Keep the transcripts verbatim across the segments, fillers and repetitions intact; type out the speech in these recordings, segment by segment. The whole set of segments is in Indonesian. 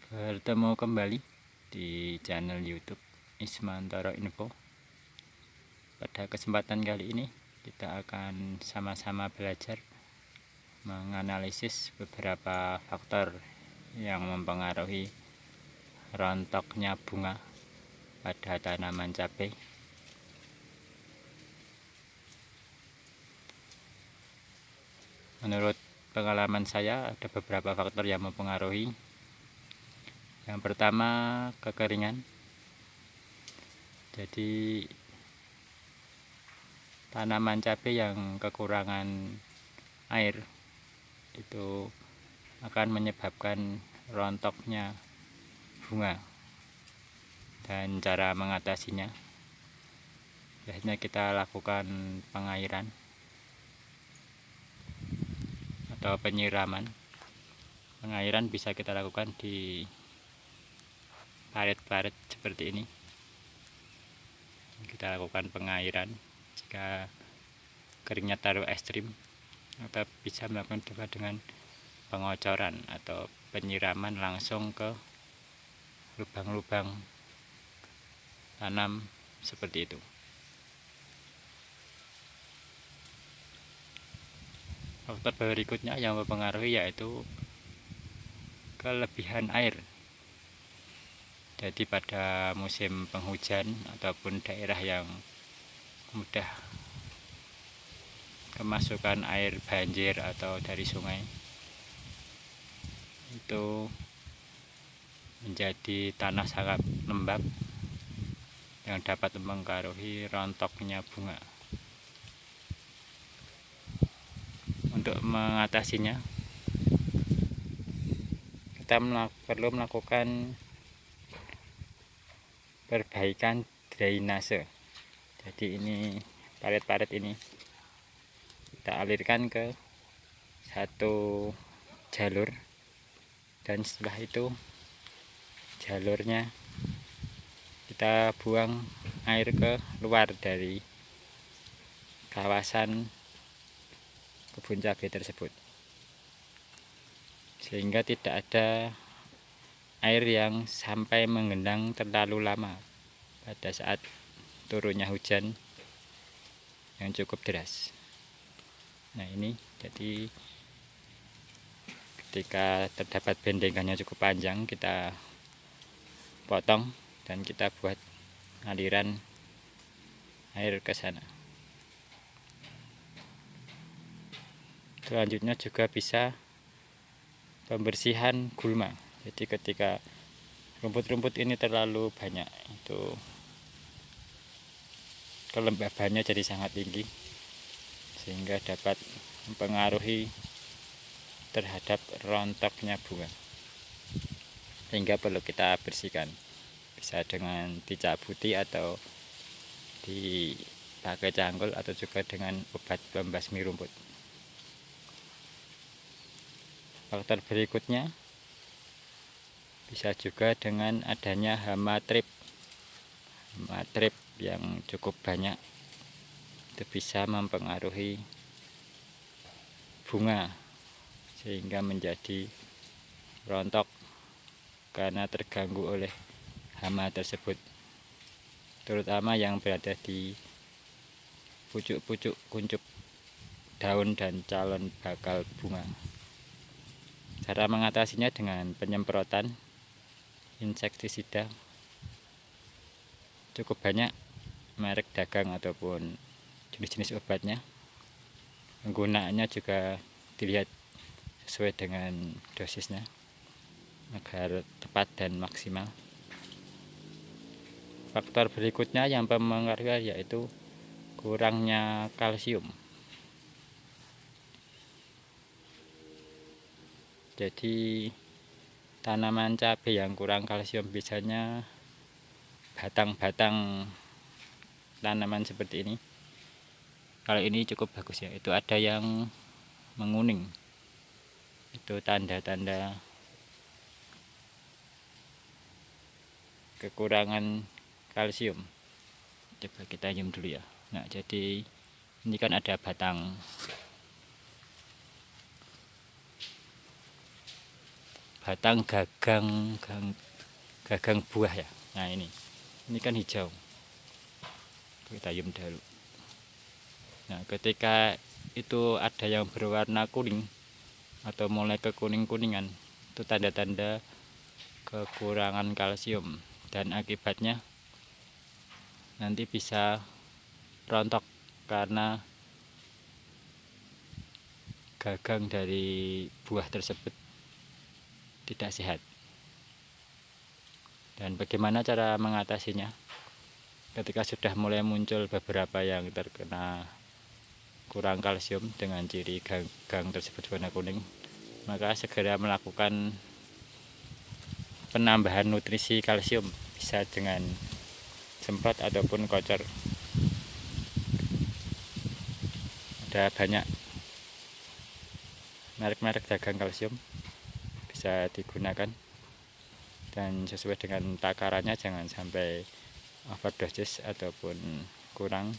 Bertemu kembali di channel YouTube Ismantoro Info. Pada kesempatan kali ini kita akan sama-sama belajar menganalisis beberapa faktor yang mempengaruhi rontoknya bunga pada tanaman cabai. Menurut pengalaman saya ada beberapa faktor yang mempengaruhi. Yang pertama, kekeringan. Jadi tanaman cabai yang kekurangan air itu akan menyebabkan rontoknya bunga. Dan cara mengatasinya, biasanya kita lakukan pengairan atau penyiraman. Pengairan bisa kita lakukan di parit-parit seperti ini. Kita lakukan pengairan jika keringnya terlalu ekstrim, atau bisa melakukan juga dengan pengocoran atau penyiraman langsung ke lubang-lubang tanam seperti itu. Faktor berikutnya yang mempengaruhi yaitu kelebihan air. Jadi pada musim penghujan ataupun daerah yang mudah kemasukan air banjir atau dari sungai, itu menjadi tanah sangat lembab yang dapat mempengaruhi rontoknya bunga. Untuk mengatasinya, kita perlu melakukan perbaikan drainase. Jadi ini parit-parit ini kita alirkan ke satu jalur, dan setelah itu jalurnya kita buang air ke luar dari kawasan kebun cabai tersebut, sehingga tidak ada air yang sampai menggenang terlalu lama pada saat turunnya hujan yang cukup deras. Nah ini, jadi ketika terdapat bendengannya cukup panjang, kita potong dan kita buat aliran air ke sana. Selanjutnya juga bisa pembersihan gulma. Jadi ketika rumput-rumput ini terlalu banyak, itu kelembabannya jadi sangat tinggi, sehingga dapat mempengaruhi terhadap rontoknya bunga, sehingga perlu kita bersihkan. Bisa dengan dicabuti atau dipakai cangkul, atau juga dengan obat pembasmi rumput. Faktor berikutnya bisa juga dengan adanya hama trip. Hama trip yang cukup banyak itu bisa mempengaruhi bunga sehingga menjadi rontok karena terganggu oleh hama tersebut, terutama yang berada di pucuk-pucuk kuncup daun dan calon bakal bunga. Cara mengatasinya dengan penyemprotan insektisida cukup banyak merek dagang ataupun jenis-jenis obatnya. Penggunaannya juga dilihat sesuai dengan dosisnya agar tepat dan maksimal. Faktor berikutnya yang mempengaruhi yaitu kurangnya kalsium. Jadi tanaman cabai yang kurang kalsium, biasanya batang-batang tanaman seperti ini, kalau ini cukup bagus ya, itu ada yang menguning. Itu tanda-tanda kekurangan kalsium. Coba kita zoom dulu ya. Nah, jadi ini kan ada batang batang gagang gang, gagang buah ya. Nah ini ini kan hijau, kita yum dulu. Nah ketika itu ada yang berwarna kuning atau mulai ke kuning-kuningan, itu tanda-tanda kekurangan kalsium, dan akibatnya nanti bisa rontok karena gagang dari buah tersebut tidak sehat. Dan bagaimana cara mengatasinya? Ketika sudah mulai muncul beberapa yang terkena kurang kalsium dengan ciri gagang tersebut warna kuning, maka segera melakukan penambahan nutrisi kalsium, bisa dengan semprot ataupun kocor. Ada banyak merek-merek gagang kalsium bisa digunakan, dan sesuai dengan takarannya, jangan sampai overdosis ataupun kurang.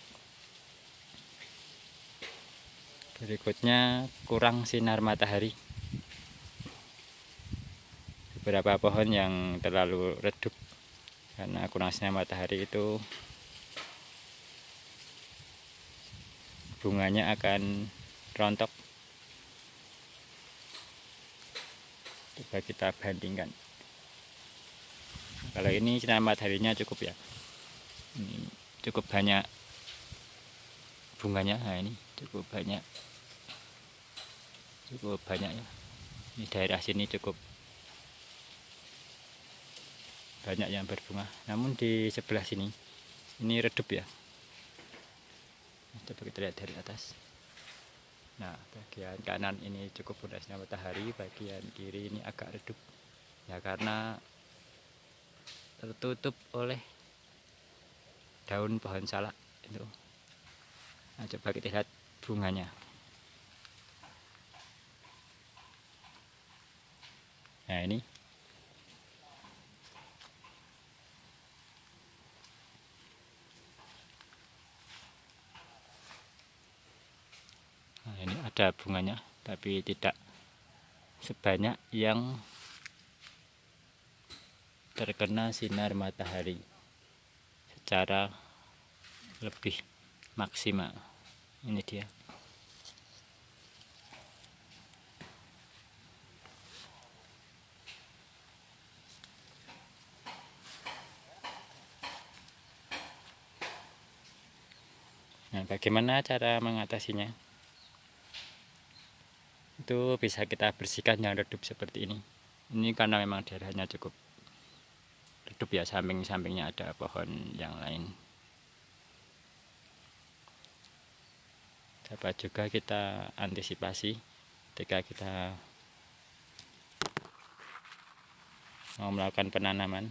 Berikutnya, kurang sinar matahari. Beberapa pohon yang terlalu redup karena kurang sinar matahari itu bunganya akan rontok. Coba kita bandingkan. Kalau ini sinar mataharinya cukup ya, ini cukup banyak bunganya. Nah ini cukup banyak, cukup banyak ya. Ini daerah sini cukup banyak yang berbunga. Namun di sebelah sini ini redup ya. Coba kita lihat dari atas. Nah bagian kanan ini cukup banyak sinar matahari, bagian kiri ini agak redup ya karena tertutup oleh daun pohon salak itu. Nah, coba kita lihat bunganya. Nah ini nah, ini ada bunganya, tapi tidak sebanyak yang terkena sinar matahari secara lebih maksimal. Ini dia. Nah, bagaimana cara mengatasinya? Itu bisa kita bersihkan yang redup seperti ini. Ini karena memang daerahnya cukup redup ya, samping-sampingnya ada pohon yang lain. Dapat juga kita antisipasi ketika kita mau melakukan penanaman,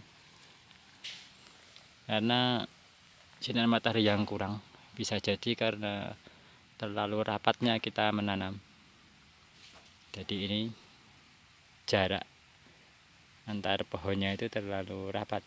karena sinar matahari yang kurang bisa jadi karena terlalu rapatnya kita menanam. Jadi ini jarak antar pohonnya itu terlalu rapat,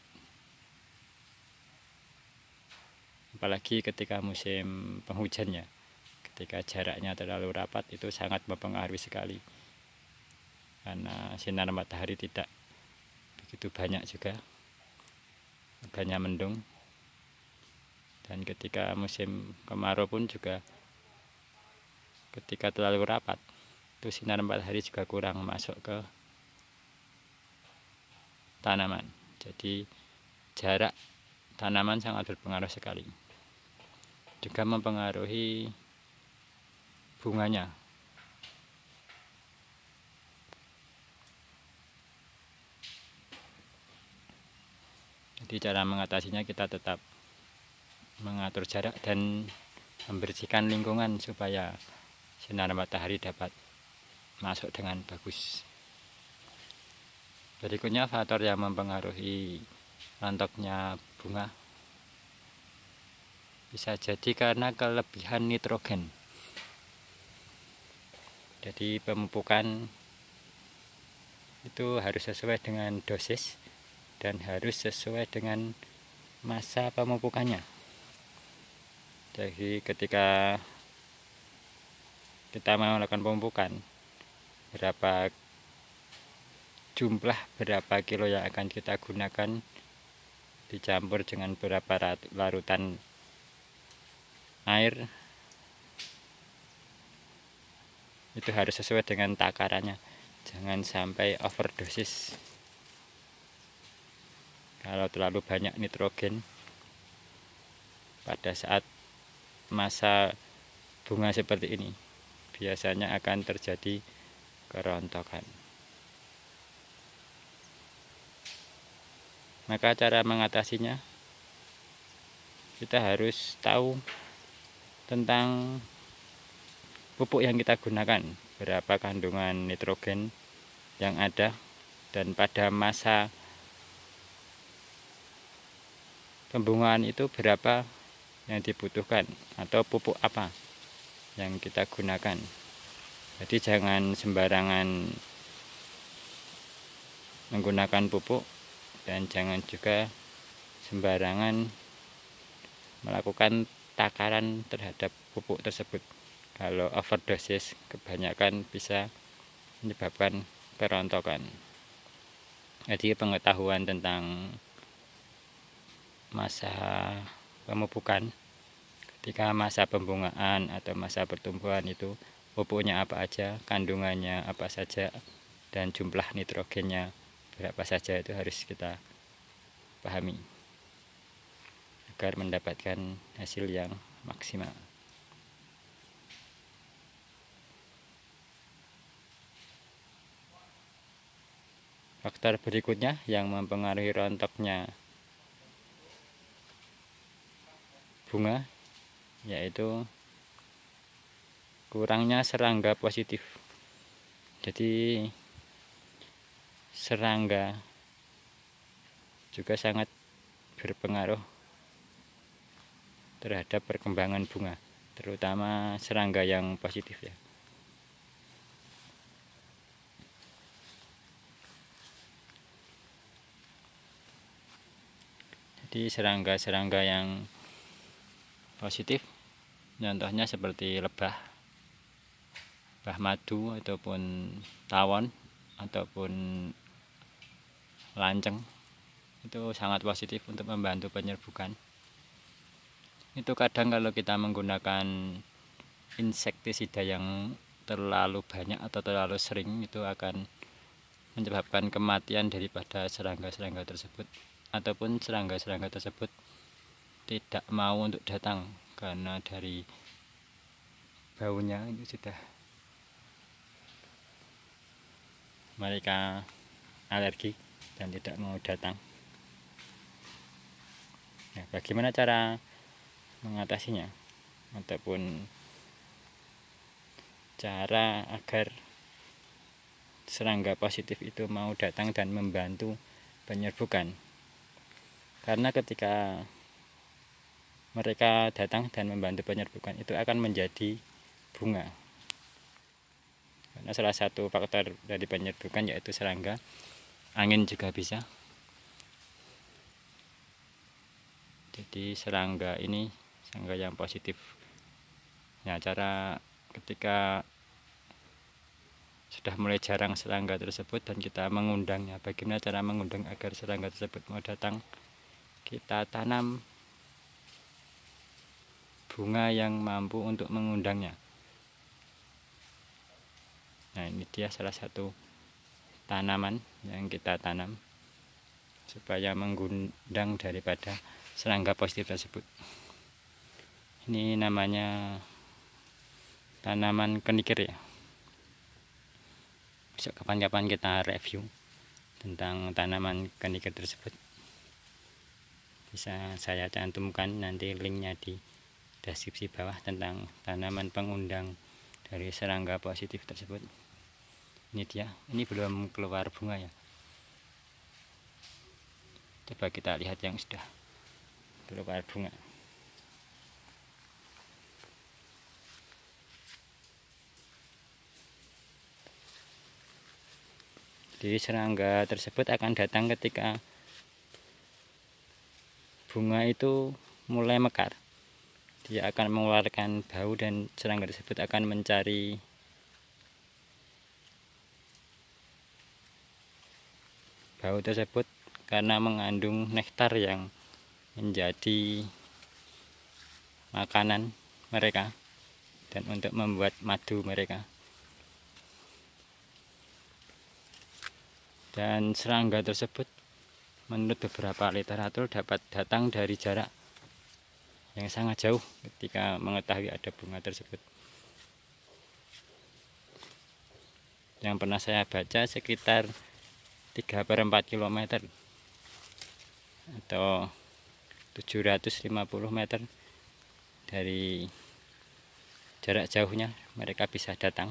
apalagi ketika musim penghujannya. Ketika jaraknya terlalu rapat itu sangat mempengaruhi sekali, karena sinar matahari tidak begitu banyak juga, adanya mendung. Dan ketika musim kemarau pun juga, ketika terlalu rapat itu sinar matahari juga kurang masuk ke tanaman. Jadi jarak tanaman sangat berpengaruh sekali, juga mempengaruhi bunganya. Jadi cara mengatasinya kita tetap mengatur jarak dan membersihkan lingkungan supaya sinar matahari dapat masuk dengan bagus. Berikutnya, faktor yang mempengaruhi rontoknya bunga bisa jadi karena kelebihan nitrogen. Jadi pemupukan itu harus sesuai dengan dosis dan harus sesuai dengan masa pemupukannya. Jadi ketika kita melakukan pemupukan, berapa jumlah berapa kilo yang akan kita gunakan dicampur dengan berapa larutan air, itu harus sesuai dengan takarannya, jangan sampai overdosis. Kalau terlalu banyak nitrogen pada saat masa bunga seperti ini, biasanya akan terjadi kerontokan. Maka cara mengatasinya, kita harus tahu tentang pupuk yang kita gunakan, berapa kandungan nitrogen yang ada, dan pada masa pembungaan itu berapa yang dibutuhkan atau pupuk apa yang kita gunakan. Jadi jangan sembarangan menggunakan pupuk, dan jangan juga sembarangan melakukan takaran terhadap pupuk tersebut. Kalau overdosis kebanyakan bisa menyebabkan kerontokan. Jadi pengetahuan tentang masa pemupukan, ketika masa pembungaan atau masa pertumbuhan itu pupuknya apa aja, kandungannya apa saja, dan jumlah nitrogennya berapa saja, itu harus kita pahami agar mendapatkan hasil yang maksimal. Faktor berikutnya yang mempengaruhi rontoknya bunga yaitu kurangnya serangga positif. Jadi serangga juga sangat berpengaruh terhadap perkembangan bunga, terutama serangga yang positif ya. Jadi serangga-serangga yang positif, contohnya seperti lebah, lebah madu ataupun tawon ataupun lanceng, itu sangat positif untuk membantu penyerbukan. Itu kadang kalau kita menggunakan insektisida yang terlalu banyak atau terlalu sering, itu akan menyebabkan kematian daripada serangga-serangga tersebut, ataupun serangga-serangga tersebut tidak mau untuk datang karena dari baunya itu sudah mereka alergi dan tidak mau datang. Nah, bagaimana cara mengatasinya ataupun cara agar serangga positif itu mau datang dan membantu penyerbukan? Karena ketika mereka datang dan membantu penyerbukan, itu akan menjadi bunga. Karena salah satu faktor dari penyerbukan yaitu serangga, angin juga bisa. Jadi serangga ini serangga yang positif. Nah, cara ketika sudah mulai jarang serangga tersebut dan kita mengundangnya, bagaimana cara mengundang agar serangga tersebut mau datang? Kita tanam bunga yang mampu untuk mengundangnya. Nah, ini dia salah satu tanaman yang kita tanam supaya mengundang daripada serangga positif tersebut. Ini namanya tanaman kenikir ya. Besok kapan-kapan kita review tentang tanaman kenikir tersebut. Bisa saya cantumkan nanti linknya di deskripsi bawah tentang tanaman pengundang dari serangga positif tersebut. Ini dia, ini belum keluar bunga ya. Coba kita lihat yang sudah keluar bunga. Jadi serangga tersebut akan datang ketika bunga itu mulai mekar. Dia akan mengeluarkan bau dan serangga tersebut akan mencari bau tersebut karena mengandung nektar yang menjadi makanan mereka dan untuk membuat madu mereka. Dan serangga tersebut menurut beberapa literatur dapat datang dari jarak yang sangat jauh ketika mengetahui ada bunga tersebut. Yang pernah saya baca sekitar tiga per empat kilometer atau tujuh ratus lima puluh meter dari jarak jauhnya mereka bisa datang.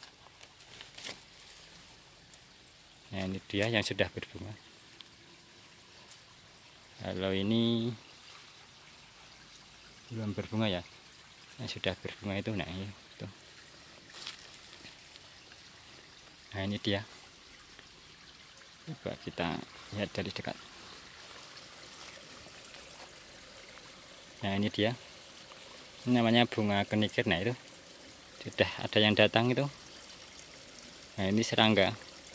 Nah, ini dia yang sudah berbunga. Kalau ini belum berbunga ya, yang sudah berbunga itu, nah ini tuh. Nah ini dia, coba kita lihat dari dekat. Nah ini dia, ini namanya bunga kenikir. Nah itu sudah ada yang datang itu. Nah ini serangga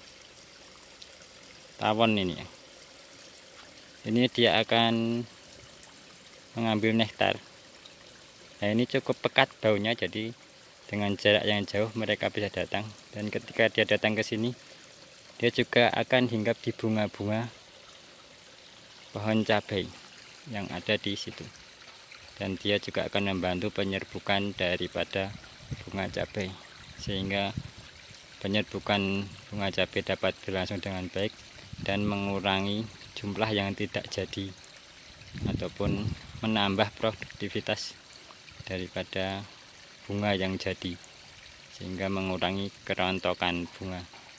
tawon ini ya. Ini dia akan mengambil nektar. Nah ini cukup pekat baunya, jadi dengan jarak yang jauh mereka bisa datang. Dan ketika dia datang ke sini, dia juga akan hinggap di bunga-bunga pohon cabai yang ada di situ. Dan dia juga akan membantu penyerbukan daripada bunga cabai, sehingga penyerbukan bunga cabai dapat berlangsung dengan baik dan mengurangi jumlah yang tidak jadi ataupun menambah produktivitas daripada bunga yang jadi, sehingga mengurangi kerontokan bunga.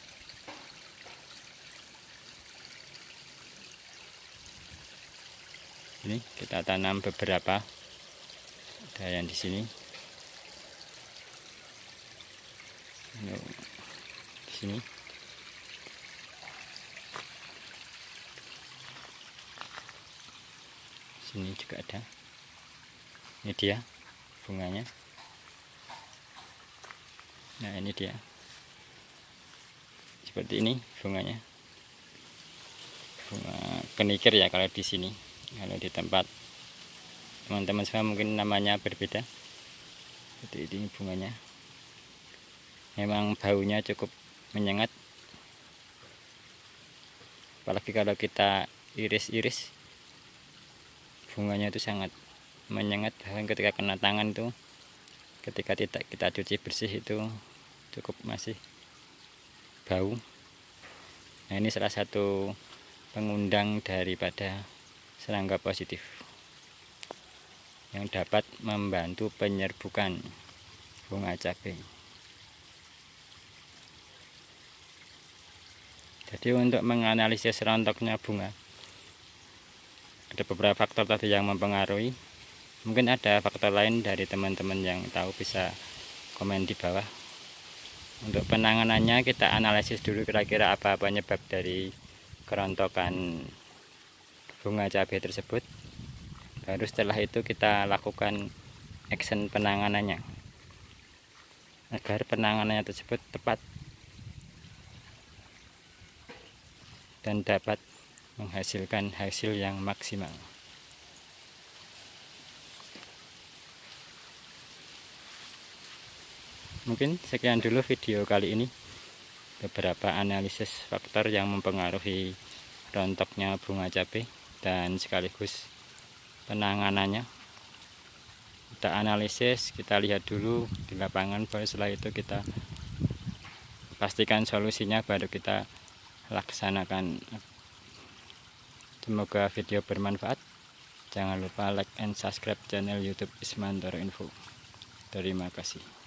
Ini kita tanam beberapa, ada yang di sini, ini, di sini. Sini juga ada. Ini dia bunganya. Nah ini dia, seperti ini bunganya, bunga kenikir ya kalau di sini. Kalau di tempat teman-teman semua mungkin namanya berbeda. Seperti ini bunganya. Memang baunya cukup menyengat, apalagi kalau kita iris-iris, bunganya itu sangat menyengat. Bahkan ketika kena tangan itu, ketika tidak kita cuci bersih itu cukup masih bau. Nah ini salah satu pengundang daripada serangga positif yang dapat membantu penyerbukan bunga cabai. Jadi untuk menganalisis rontoknya bunga, ada beberapa faktor tadi yang mempengaruhi. Mungkin ada faktor lain dari teman-teman yang tahu, bisa komen di bawah. Untuk penanganannya kita analisis dulu kira-kira apa penyebab dari kerontokan bunga cabai tersebut. Baru setelah itu kita lakukan action penanganannya agar penanganannya tersebut tepat dan dapat menghasilkan hasil yang maksimal. Mungkin sekian dulu video kali ini, beberapa analisis faktor yang mempengaruhi rontoknya bunga cabai dan sekaligus penanganannya. Kita analisis, kita lihat dulu di lapangan, baru setelah itu kita pastikan solusinya, baru kita laksanakan. Semoga video bermanfaat. Jangan lupa like and subscribe channel YouTube Ismantoro Info. Terima kasih.